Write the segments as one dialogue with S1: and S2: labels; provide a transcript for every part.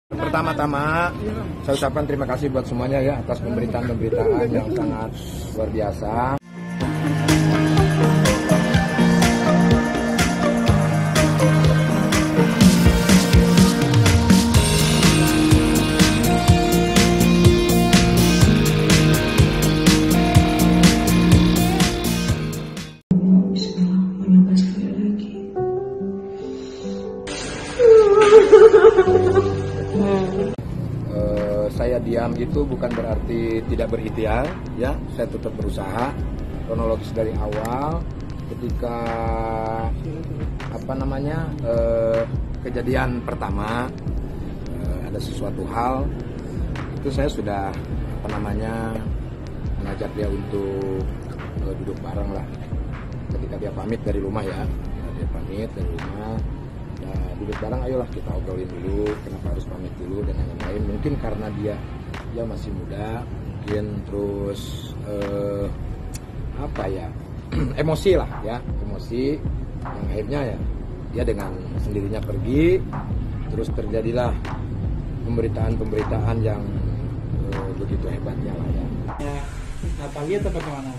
S1: Pertama-tama saya ucapkan terima kasih buat semuanya ya atas pemberitaan-pemberitaan yang sangat luar biasa. Saya diam itu bukan berarti tidak berikhtiar, ya. Saya tetap berusaha. Kronologis dari awal, ketika kejadian pertama ada sesuatu hal, itu saya sudah mengajak dia untuk duduk bareng lah. Ketika dia pamit dari rumah ya, duduk bareng, ayolah kita obrolin dulu kenapa harus pamit dulu dan lain-lain. Mungkin karena dia masih muda, mungkin terus emosi lah ya, emosi yang akhirnya ya dia dengan sendirinya pergi, terus terjadilah pemberitaan yang begitu hebatnya lah ya.
S2: Natalia atau bagaimana?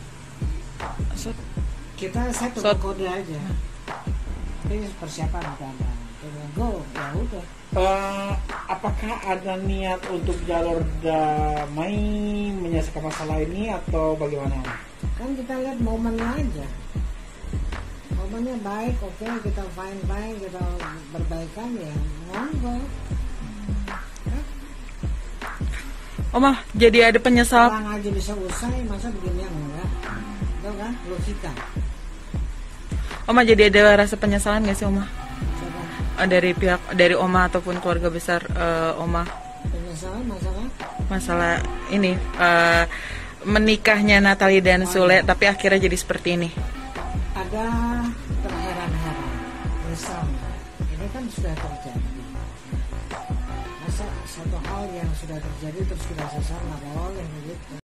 S3: Saya tukang kode aja. Ini persiapan ada. Go, ya udah.
S2: Apakah ada niat untuk jalur damai menyelesaikan masalah ini atau bagaimana?
S3: Kan kita lihat momennya aja. Momennya baik, oke, kita fine, kita berbaikan ya, monggo.
S4: Oma, jadi ada penyesalan.
S3: Orang aja bisa usai, masa begini enggak? Itu kan logika.
S4: Oma, jadi ada rasa penyesalan nggak sih Oma?
S3: Coba.
S4: Dari Oma ataupun keluarga besar Oma?
S3: Penyesalan
S4: Masalah ini menikahnya Natalie dan Sule, tapi akhirnya jadi seperti ini.
S3: Ada terheran-heran, misal ini kan sudah terjadi. Masa satu hal yang sudah terjadi terus kita sesal nggak boleh begitu.